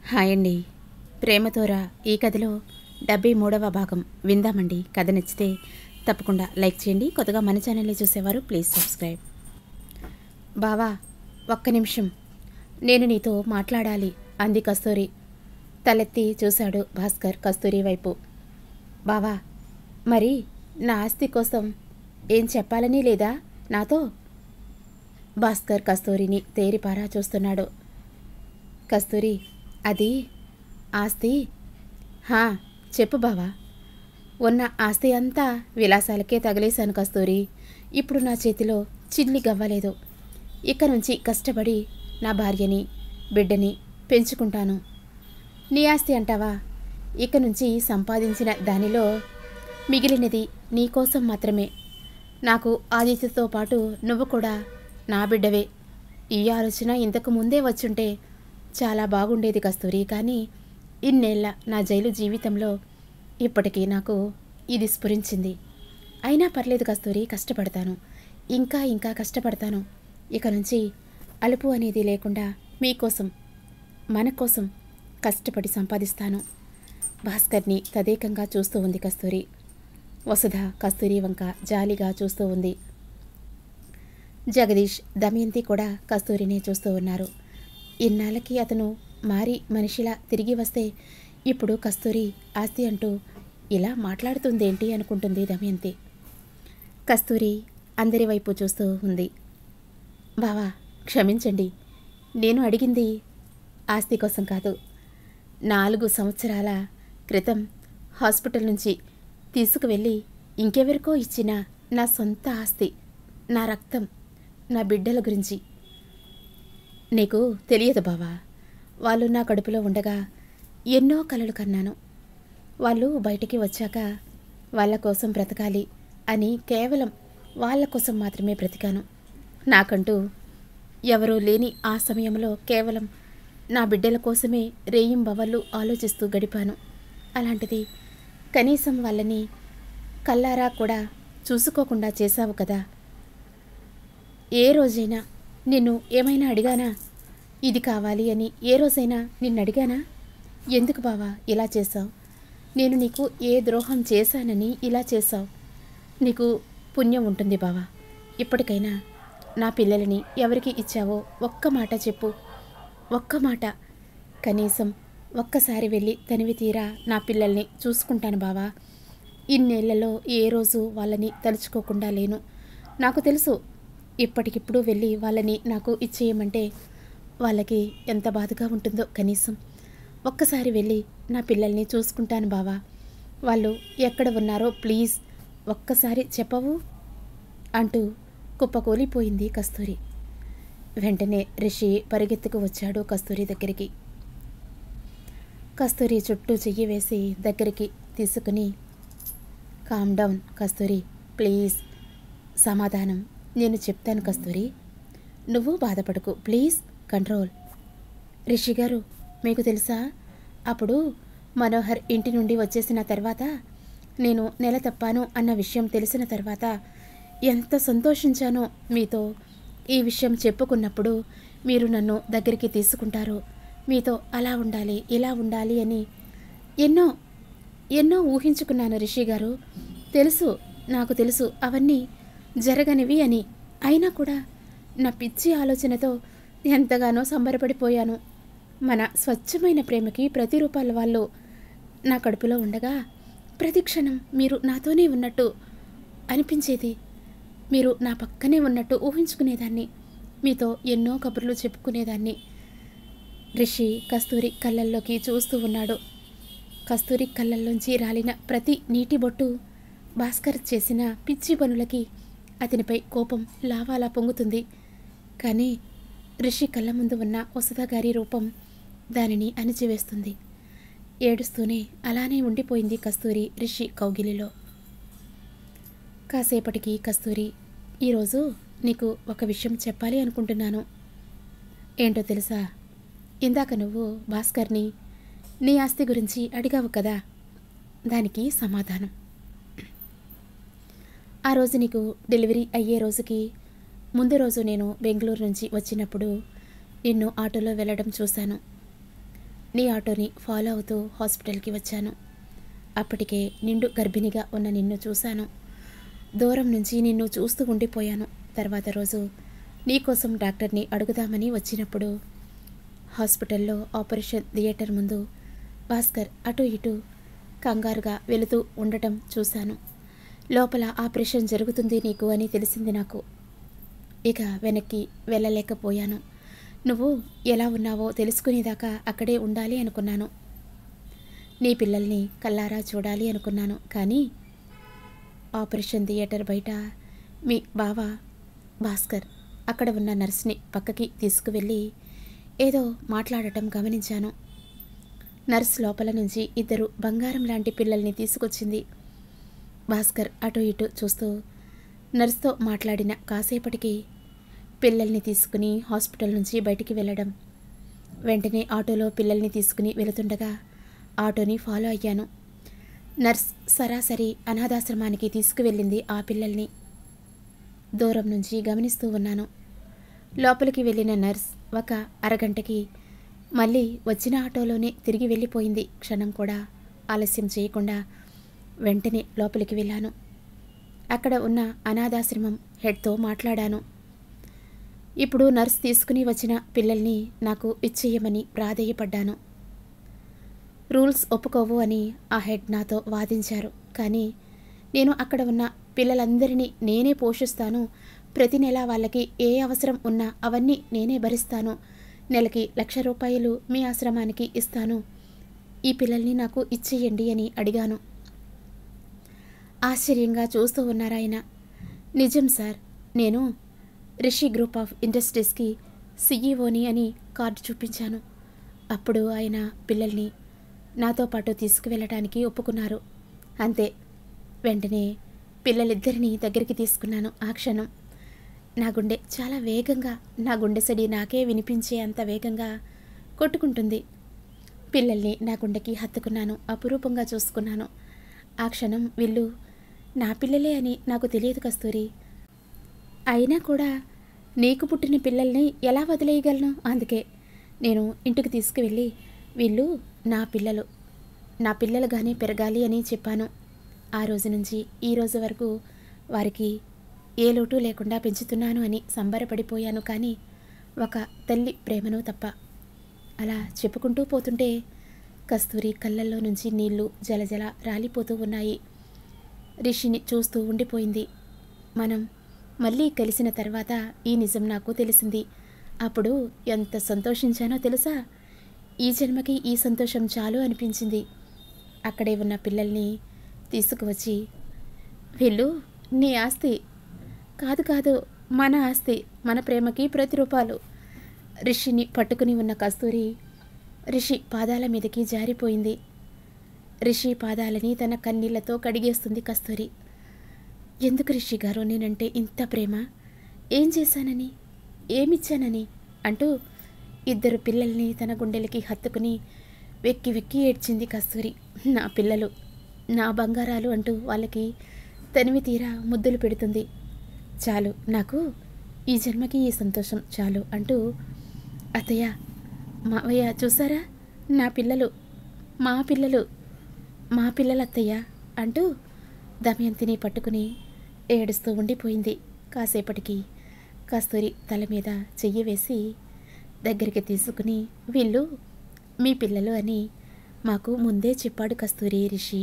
Hi అండి. ప్రేమతోరా ఈ కథలో 73వ భాగం విందామండి. కథ నచ్చితే తప్పకుండా లైక్ చేయండి. కొత్తగా మన ఛానల్ని చూసేవారు ప్లీజ్ సబ్స్క్రైబ్. బావా, ఒక్క నిమిషం, నేను నీతో మాట్లాడాలి అంది కస్తూరి. తలెత్తి చూశాడు భాస్కర్ కస్తూరి వైపు. బావా, మరి నా ఆస్తి కోసం ఏం చెప్పాలని లేదా నాతో? భాస్కర్ కస్తూరిని తేరిపారా చూస్తున్నాడు. కస్తూరి, అది ఆస్తి. హా, చెప్పు బావా. ఉన్న ఆస్తి అంతా విలాసాలకే తగిలేశాను కస్తూరి. ఇప్పుడు నా చేతిలో చిల్లి గవ్వలేదు. ఇక నుంచి కష్టపడి నా భార్యని బిడ్డని పెంచుకుంటాను. నీ ఆస్తి అంటావా? ఇక నుంచి సంపాదించిన దానిలో మిగిలినది నీకోసం మాత్రమే. నాకు ఆదిత్యతో పాటు నువ్వు కూడా నా బిడ్డవే. ఈ ఆలోచన ఇంతకు ముందే వచ్చుంటే చాలా బాగుండేది కస్తూరి. కానీ ఇన్నేళ్ల నా జైలు జీవితంలో ఇప్పటికీ నాకు ఇది స్ఫురించింది. అయినా పర్లేదు కస్తూరి, కష్టపడతాను. ఇంకా ఇంకా కష్టపడతాను. ఇక నుంచి అలుపు అనేది లేకుండా మీకోసం, మన కోసం కష్టపడి సంపాదిస్తాను. భాస్కర్ని తదేకంగా చూస్తూ ఉంది కస్తూరి. వసుధ కస్తూరి వంక జాలిగా చూస్తూ ఉంది. జగదీష్, దమయంతి కూడా కస్తూరినే చూస్తూ ఉన్నారు. ఇన్నాళ్ళకి అతను మారి మనిషిలా తిరిగి వస్తే ఇప్పుడు కస్తూరి ఆస్తి అంటూ ఇలా మాట్లాడుతుందేంటి అనుకుంటుంది దమయంతి. కస్తూరి అందరి వైపు చూస్తూ ఉంది. బావా, క్షమించండి. నేను అడిగింది ఆస్తి కోసం కాదు. 4 సంవత్సరాల క్రితం హాస్పిటల్ నుంచి తీసుకువెళ్ళి ఇంకెవరికో ఇచ్చిన నా సొంత ఆస్తి, నా రక్తం, నా బిడ్డల గురించి. నీకు తెలియదు బావా, వాళ్ళు నా కడుపులో ఉండగా ఎన్నో కలలు కన్నాను. వాళ్ళు బయటికి వచ్చాక వాళ్ళ కోసం బ్రతకాలి అని కేవలం వాళ్ళ కోసం మాత్రమే బ్రతికాను. నాకంటూ ఎవరూ లేని ఆ సమయంలో కేవలం నా బిడ్డల కోసమే రేయింబవళ్ళు ఆలోచిస్తూ గడిపాను. అలాంటిది కనీసం వాళ్ళని కల్లారా కూడా చూసుకోకుండా చేశావు కదా. ఏ రోజైనా నిన్ను ఏమైనా అడిగానా? ఇది కావాలి అని ఏ రోజైనా నిన్ను అడిగానా? ఎందుకు బావా ఇలా చేశావు? నేను నీకు ఏ ద్రోహం చేశానని ఇలా చేశావు? నీకు పుణ్యం ఉంటుంది బావా. ఇప్పటికైనా నా పిల్లలని ఎవరికి ఇచ్చావో ఒక్క మాట చెప్పు. ఒక్క మాట. కనీసం ఒక్కసారి వెళ్ళి తనివి తీరా నా పిల్లల్ని చూసుకుంటాను బావా. ఇన్నేళ్లలో ఏ రోజు వాళ్ళని తలుచుకోకుండా లేను. నాకు తెలుసు, ఇప్పటికిప్పుడు వెళ్ళి వాళ్ళని నాకు ఇచ్చేయమంటే వాళ్ళకి ఎంత బాధగా ఉంటుందో. కనీసం ఒక్కసారి వెళ్ళి నా పిల్లల్ని చూసుకుంటాను బావా. వాళ్ళు ఎక్కడ ఉన్నారో ప్లీజ్ ఒక్కసారి చెప్పవు అంటూ కుప్పకూలిపోయింది కస్తూరి. వెంటనే రిషి పరిగెత్తుకు వచ్చాడు కస్తూరి దగ్గరికి. కస్తూరి చుట్టూ చెయ్యి వేసి దగ్గరికి తీసుకుని, కామ్ డౌన్ కస్తూరి, ప్లీజ్. సమాధానం నేను చెప్తాను కస్తూరి, నువ్వు బాధపడకు ప్లీజ్. కంట్రోల్. రిషి గారు, మీకు తెలుసా, అప్పుడు మనోహర్ ఇంటి నుండి వచ్చేసిన తర్వాత, నేను నెల తప్పాను అన్న విషయం తెలిసిన తర్వాత ఎంత సంతోషించానో. మీతో ఈ విషయం చెప్పుకున్నప్పుడు మీరు నన్ను దగ్గరికి తీసుకుంటారు, మీతో అలా ఉండాలి ఇలా ఉండాలి అని ఎన్నో ఎన్నో ఊహించుకున్నాను రిషి గారు. తెలుసు, నాకు తెలుసు అవన్నీ జరగనివి అని. అయినా కూడా నా పిచ్చి ఆలోచనతో ఎంతగానో సంబరపడిపోయాను. మన స్వచ్ఛమైన ప్రేమకి ప్రతిరూపాల వాళ్ళు నా కడుపులో ఉండగా ప్రతి క్షణం మీరు నాతోనే ఉన్నట్టు అనిపించేది. మీరు నా పక్కనే ఉన్నట్టు ఊహించుకునేదాన్ని. మీతో ఎన్నో కబుర్లు చెప్పుకునేదాన్ని. రిషి కస్తూరి కళ్ళల్లోకి చూస్తూ ఉన్నాడు. కస్తూరి కళ్ళల్లోంచి రాలిన ప్రతి నీటి బొట్టు భాస్కర్ చేసిన పిచ్చి పనులకి అతనిపై కోపం లావాలా పొంగుతుంది. కానీ రిషి కళ్ళ ముందు ఉన్న వసుధ గారి రూపం దానిని అణిచివేస్తుంది. ఏడుస్తూనే అలానే ఉండిపోయింది కస్తూరి రిషి కౌగిలిలో. కాసేపటికి కస్తూరి, ఈరోజు నీకు ఒక విషయం చెప్పాలి అనుకుంటున్నాను. ఏంటో తెలుసా? ఇందాక నువ్వు భాస్కర్ని నీ ఆస్తి గురించి అడిగావు కదా, దానికి సమాధానం. ఆ రోజు నీకు డెలివరీ అయ్యే రోజుకి ముందు రోజు నేను బెంగళూరు నుంచి వచ్చినప్పుడు నిన్ను ఆటోలో వెళ్ళడం చూశాను. నీ ఆటోని ఫాలో అవుతూ హాస్పిటల్కి వచ్చాను. అప్పటికే నిండు గర్భిణిగా ఉన్న నిన్ను చూశాను. దూరం నుంచి నిన్ను చూస్తూ ఉండిపోయాను. తర్వాత రోజు నీకోసం డాక్టర్ని అడుగుదామని వచ్చినప్పుడు హాస్పిటల్లో ఆపరేషన్ థియేటర్ ముందు భాస్కర్ అటు ఇటు కంగారుగా వెళుతూ ఉండటం చూశాను. లోపల ఆపరేషన్ జరుగుతుంది నీకు అని తెలిసింది నాకు. ఇక వెనక్కి వెళ్ళలేకపోయాను. నువ్వు ఎలా ఉన్నావో తెలుసుకునేదాకా అక్కడే ఉండాలి అనుకున్నాను. నీ పిల్లల్ని కల్లారా చూడాలి అనుకున్నాను. కానీ ఆపరేషన్ థియేటర్ బయట మీ బావ భాస్కర్ అక్కడ ఉన్న నర్స్ని పక్కకి తీసుకువెళ్ళి ఏదో మాట్లాడటం గమనించాను. నర్స్ లోపల నుంచి 2 బంగారం లాంటి పిల్లల్ని తీసుకొచ్చింది. భాస్కర్ అటు ఇటు చూస్తూ నర్స్తో మాట్లాడిన కాసేపటికి పిల్లల్ని తీసుకుని హాస్పిటల్ నుంచి బయటికి వెళ్ళడం. వెంటనే ఆటోలో పిల్లల్ని తీసుకుని వెళుతుండగా ఆటోని ఫాలో అయ్యాను. నర్స్ సరాసరి అనాథాశ్రమానికి తీసుకువెళ్ళింది ఆ పిల్లల్ని. దూరం నుంచి గమనిస్తూ ఉన్నాను. లోపలికి వెళ్ళిన నర్స్ ఒక అరగంటకి మళ్ళీ వచ్చిన ఆటోలోనే తిరిగి వెళ్ళిపోయింది. క్షణం కూడా ఆలస్యం చేయకుండా వెంటనే లోపలికి వెళ్ళాను. అక్కడ ఉన్న అనాథాశ్రమం హెడ్తో మాట్లాడాను. ఇప్పుడు నర్స్ తీసుకుని వచ్చిన పిల్లల్ని నాకు ఇచ్చేయమని ప్రాధేయపడ్డాను. రూల్స్ ఒప్పుకోవు అని ఆ హెడ్ నాతో వాదించారు. కానీ నేను అక్కడ ఉన్న పిల్లలందరినీ నేనే పోషిస్తాను. ప్రతి నెల వాళ్ళకి ఏ అవసరం ఉన్నా అవన్నీ నేనే భరిస్తాను. నెలకి 1,00,000 రూపాయలు మీ ఆశ్రమానికి ఇస్తాను. ఈ పిల్లల్ని నాకు ఇచ్చేయండి అని అడిగాను. ఆశ్చర్యంగా చూస్తూ ఉన్నారాయన. నిజం సార్, నేను రిషి గ్రూప్ ఆఫ్ ఇండస్ట్రీస్కి సిఈఓని అని కార్డు చూపించాను. అప్పుడు ఆయన పిల్లల్ని నాతో పాటు తీసుకువెళ్ళటానికి ఒప్పుకున్నారు. అంతే, వెంటనే పిల్లలిద్దరినీ దగ్గరికి తీసుకున్నాను. ఆ క్షణం నా గుండె చాలా వేగంగా, నా గుండె సడి నాకే వినిపించే అంత వేగంగా కొట్టుకుంటుంది. పిల్లల్ని నా గుండెకి హత్తుకున్నాను. అపురూపంగా చూసుకున్నాను. ఆ క్షణం వీళ్ళు నా పిల్లలే అని నాకు తెలియదు కస్తూరి. అయినా కూడా నీకు పుట్టిన పిల్లల్ని ఎలా వదిలేయగలను? అందుకే నేను ఇంటికి తీసుకువెళ్ళి వీళ్ళు నా పిల్లలుగానే పెరగాలి అని చెప్పాను. ఆ రోజు నుంచి ఈ రోజు వరకు వారికి ఏ లోటు లేకుండా పెంచుతున్నాను అని సంబరపడిపోయాను. కానీ ఒక తల్లి ప్రేమను తప్ప. అలా చెప్పుకుంటూ పోతుంటే కస్తూరి కళ్ళల్లో నుంచి నీళ్లు జలజల రాలిపోతూ ఉన్నాయి. రిషిని చూస్తూ ఉండిపోయింది. మనం మళ్ళీ కలిసిన తర్వాత ఈ నిజం నాకు తెలిసింది. అప్పుడు ఎంత సంతోషించానో తెలుసా? ఈ జన్మకి ఈ సంతోషం చాలు అనిపించింది. అక్కడే ఉన్న పిల్లల్ని తీసుకువచ్చి, వీళ్ళు నీ ఆస్తి కాదు, మన ఆస్తి, మన ప్రేమకి ప్రతిరూపాలు. రిషిని పట్టుకుని ఉన్న కస్తూరి రిషి పాదాల మీదకి జారిపోయింది. రిషి పాదాలని తన కన్నీళ్లతో కడిగేస్తుంది కస్తూరి. ఎందుకు రిషి గారు నేనంటే ఇంత ప్రేమ? ఏం చేశానని, ఏమిచ్చానని అంటూ 2 పిల్లల్ని తన గుండెలకి హత్తుకుని వెక్కి వెక్కి ఏడ్చింది కస్తూరి. నా పిల్లలు, నా బంగారాలు అంటూ వాళ్ళకి తనివి తీరా ముద్దులు పెడుతుంది. చాలు, నాకు ఈ జన్మకి ఈ సంతోషం చాలు అంటూ, అత్తయ్య, మావయ్య చూసారా, నా పిల్లలు, మా పిల్లలు అత్తయ్య అంటూ దమయంతిని పట్టుకుని ఏడుస్తూ ఉండిపోయింది. కాసేపటికి కస్తూరి తల మీద చెయ్యి వేసి దగ్గరికి తీసుకుని, వీళ్ళు మీ పిల్లలు అని మాకు ముందే చెప్పాడు కస్తూరి రిషి.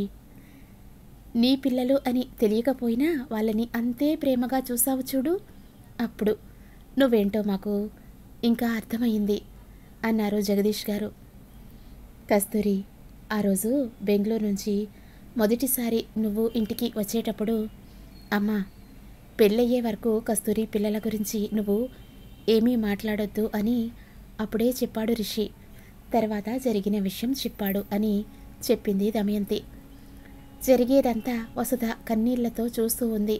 నీ పిల్లలు అని తెలియకపోయినా వాళ్ళని అంతే ప్రేమగా చూసావు చూడు, అప్పుడు నువ్వేంటో మాకు ఇంకా అర్థమైంది అన్నారు జగదీష్ గారు. కస్తూరి, ఆ రోజు బెంగళూరు నుంచి మొదటిసారి నువ్వు ఇంటికి వచ్చేటప్పుడు, అమ్మా, పెళ్ళయ్యే వరకు కస్తూరి పిల్లల గురించి నువ్వు ఏమీ మాట్లాడొద్దు అని అప్పుడే చెప్పాడు రిషి. తర్వాత జరిగిన విషయం చెప్పాడు అని చెప్పింది దమయంతి. జరిగేదంతా వసుధ కన్నీళ్లతో చూస్తూ ఉంది.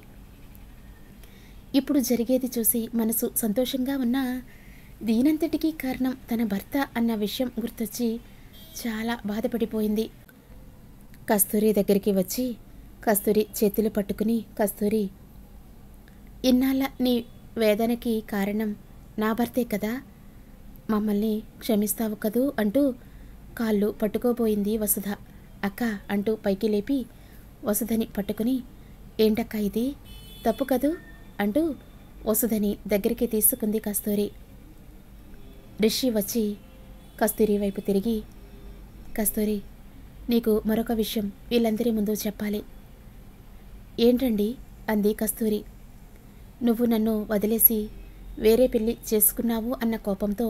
ఇప్పుడు జరిగేది చూసి మనసు సంతోషంగా ఉన్నా దీనంతటికీ కారణం తన భర్త అన్న విషయం గుర్తొచ్చి చాలా బాధపడిపోయింది. కస్తూరి దగ్గరికి వచ్చి కస్తూరి చేతులు పట్టుకుని, కస్తూరి, ఇన్నాళ్ళ నీ వేదనకి కారణం నా భర్తే కదా, మమ్మల్ని క్షమిస్తావు కదూ అంటూ కాళ్ళు పట్టుకోబోయింది వసుధ. అక్క అంటూ పైకి లేపి వసుధని పట్టుకుని, ఏంటక్క ఇది, తప్పు కదూ అంటూ వసుధని దగ్గరికి తీసుకుంది కస్తూరి. రిషి వచ్చి కస్తూరి వైపు తిరిగి, కస్తూరి, నీకు మరొక విషయం వీళ్ళందరి ముందు చెప్పాలి. ఏంటండి అంది కస్తూరి. నువ్వు నన్ను వదిలేసి వేరే పెళ్ళి చేసుకున్నావు అన్న కోపంతో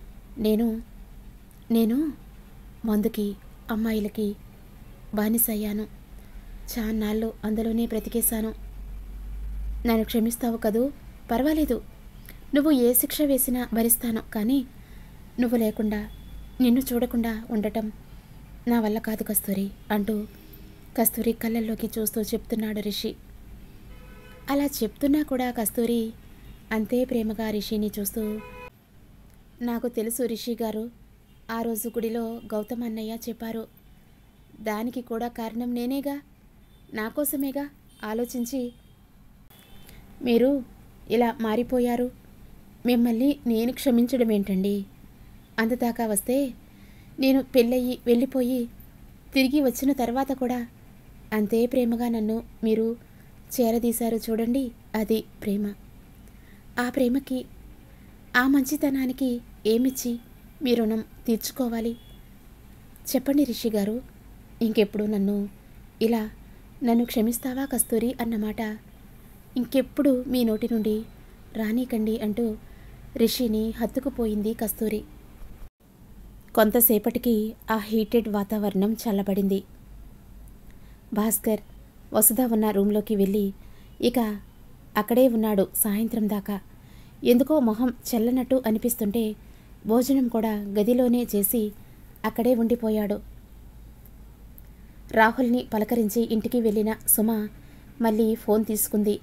నేను మందుకి, అమ్మాయిలకి బానిసయ్యాను. చాన్నాళ్ళు అందులోనే బ్రతికేశాను. నన్ను క్షమిస్తావు కదూ? పర్వాలేదు, నువ్వు ఏ శిక్ష వేసినా భరిస్తాను. కానీ నువ్వు లేకుండా, నిన్ను చూడకుండా ఉండటం నా వల్ల కాదు కస్తూరి అంటూ కస్తూరి కళ్ళల్లోకి చూస్తూ చెప్తున్నాడు రిషి. అలా చెప్తున్నా కూడా కస్తూరి అంతే ప్రేమగా రిషిని చూస్తూ, నాకు తెలుసు రిషి గారు, ఆ రోజు గుడిలో గౌతమ్ అన్నయ్య చెప్పారు. దానికి కూడా కారణం నేనేగా. నా కోసమేగా ఆలోచించి మీరు ఇలా మారిపోయారు. మిమ్మల్ని నేను క్షమించడం ఏంటండి? అంతదాకా వస్తే నేను పెళ్ళయి వెళ్ళిపోయి తిరిగి వచ్చిన తర్వాత కూడా అంతే ప్రేమగా నన్ను మీరు చేరదీశారు చూడండి, అది ప్రేమ. ఆ ప్రేమకి, ఆ మంచితనానికి ఏమిచ్చి మీ రుణం తీర్చుకోవాలి? చెప్పండి రిషి గారు, ఇంకెప్పుడు నన్ను క్షమిస్తావా కస్తూరి అన్నమాట ఇంకెప్పుడు మీ నోటి నుండి రానీకండి అంటూ రిషిని హత్తుకుపోయింది కస్తూరి. కొంతసేపటికి ఆ హీటెడ్ వాతావరణం చల్లబడింది. భాస్కర్ వసుధ ఉన్న రూంలోకి వెళ్ళి ఇక అక్కడే ఉన్నాడు సాయంత్రం దాకా. ఎందుకో మొహం చల్లనట్టు అనిపిస్తుంటే భోజనం కూడా గదిలోనే చేసి అక్కడే ఉండిపోయాడు. రాహుల్ని పలకరించి ఇంటికి వెళ్ళిన సుమ మళ్ళీ ఫోన్ తీసుకుంది.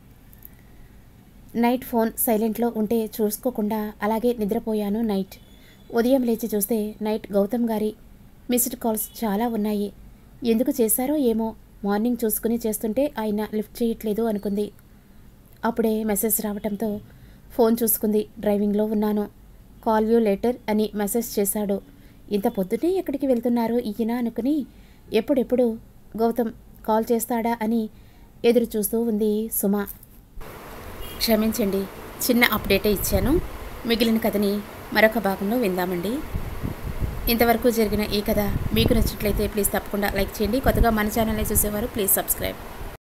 నైట్ ఫోన్ సైలెంట్లో ఉంటే చూసుకోకుండా అలాగే నిద్రపోయాను నైట్. ఉదయం లేచి చూస్తే నైట్ గౌతమ్ గారి మిస్డ్ కాల్స్ చాలా ఉన్నాయి. ఎందుకు చేశారో ఏమో, మార్నింగ్ చూసుకుని చేస్తుంటే ఆయన లిఫ్ట్ చేయట్లేదు అనుకుంది. అప్పుడే మెసేజ్ రావటంతో ఫోన్ చూసుకుంది. డ్రైవింగ్లో ఉన్నాను, కాల్ యూ లేటర్ అని మెసేజ్ చేశాడు. ఇంత పొద్దునే ఎక్కడికి వెళ్తున్నారు ఈయన అనుకుని ఎప్పుడెప్పుడు గౌతమ్ కాల్ చేస్తాడా అని ఎదురు చూస్తూ ఉంది సుమ. క్షమించండి, చిన్న అప్డేటే ఇచ్చాను. మిగిలిన కథని మరొక భాగంలో విందామండి. ఇంతవరకు జరిగిన ఈ కథ మీకు నచ్చినట్లయితే ప్లీజ్ తప్పకుండా లైక్ చేయండి. కొత్తగా మన ఛానల్ని చూసేవారు ప్లీజ్ సబ్స్క్రైబ్.